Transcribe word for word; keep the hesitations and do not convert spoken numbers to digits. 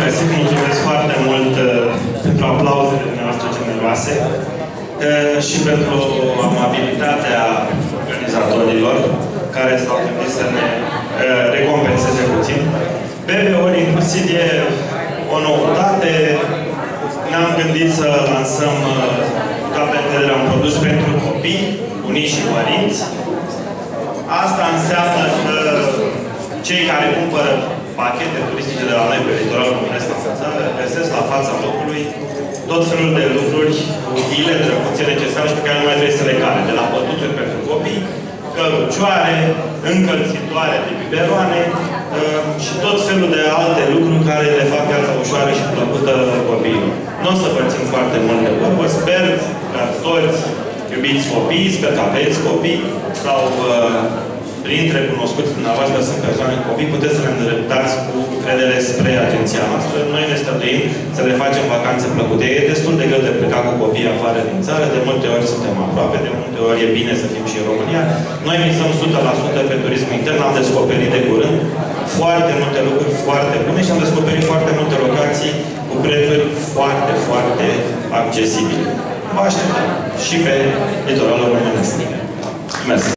Mersi, mulțumesc foarte mult uh, pentru aplauzele dumneavoastră generoase uh, și pentru amabilitatea organizatorilor care s-au gândit să ne uh, recompenseze puțin. B B ori inclusiv e o noutate. Ne-am gândit să lansăm uh, ca vedere un produs pentru copii, bunici și părinți. Asta înseamnă că cei care cumpără pachete turistice de la noi pe litoralul românesc în țară găsesc la fața locului tot felul de lucruri utile, drăguțe, necesare și pe care nu mai trebuie să le care. De la pătuțuri pentru copii, cărucioare, încălțitoare de biberoane uh, și tot felul de alte lucruri care le fac viața ușoară și plăcută copiilor. Nu o să vă țin foarte mult de vorbă. Sper că toți iubiți copii, sper că aveți copii sau uh, printre cunoscuți dumneavoastră sunt persoane cu copii, puteți să le îndreptați cu credere spre agenția noastră. Noi ne străduim să le facem vacanțe plăcute. E destul de greu de plecat cu copiii afară din țară, de multe ori suntem aproape, de multe ori e bine să fim și în România. Noi visăm o sută la sută pe turismul intern, am descoperit de curând foarte multe lucruri foarte bune și am descoperit foarte multe locații cu prețuri foarte, foarte accesibile. Vă așteptăm și pe litoralul românesc. Mulțumesc!